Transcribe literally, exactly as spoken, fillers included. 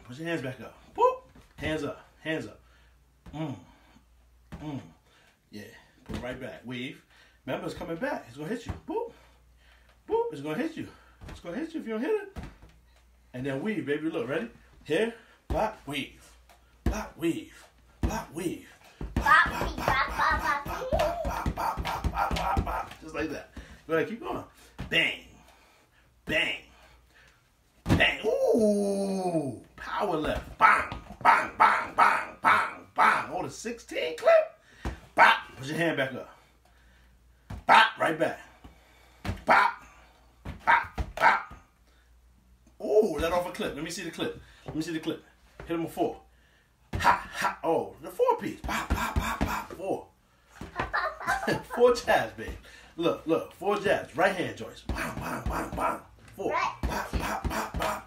Put your hands back up. Boop. Hands up. Hands up. Mm. Mm. Yeah. Put it right back. Weave. Remember, it's coming back. It's going to hit you. Boop. Boop. It's going to hit you. It's going to hit you if you don't hit it. And then weave, baby. Look, ready? Here. Block, weave. Block, weave. Block, weave. Bop, bop, bop, bop, bop, bop, bop, bop, bop, bop, bop, bop. Just like that. Go ahead, keep going. Bang. Bang. Bang. Ooh. Power left. Bang. Bang, bang, bang, bang, bang. On the sixteen clip. Bop. Put your hand back up. Bop. Right back. Bop. Bop. Bop. Ooh, let off a clip. Let me see the clip. Let me see the clip. Hit him with four. Ha, ha. Oh, the four piece. Bop, bop, bop, bop. Four. Four jabs, babe. Look, look. Four jabs. Right hand, Joyce. Bang, bang, bang, bang. Four. Bop, bop, bop, bop.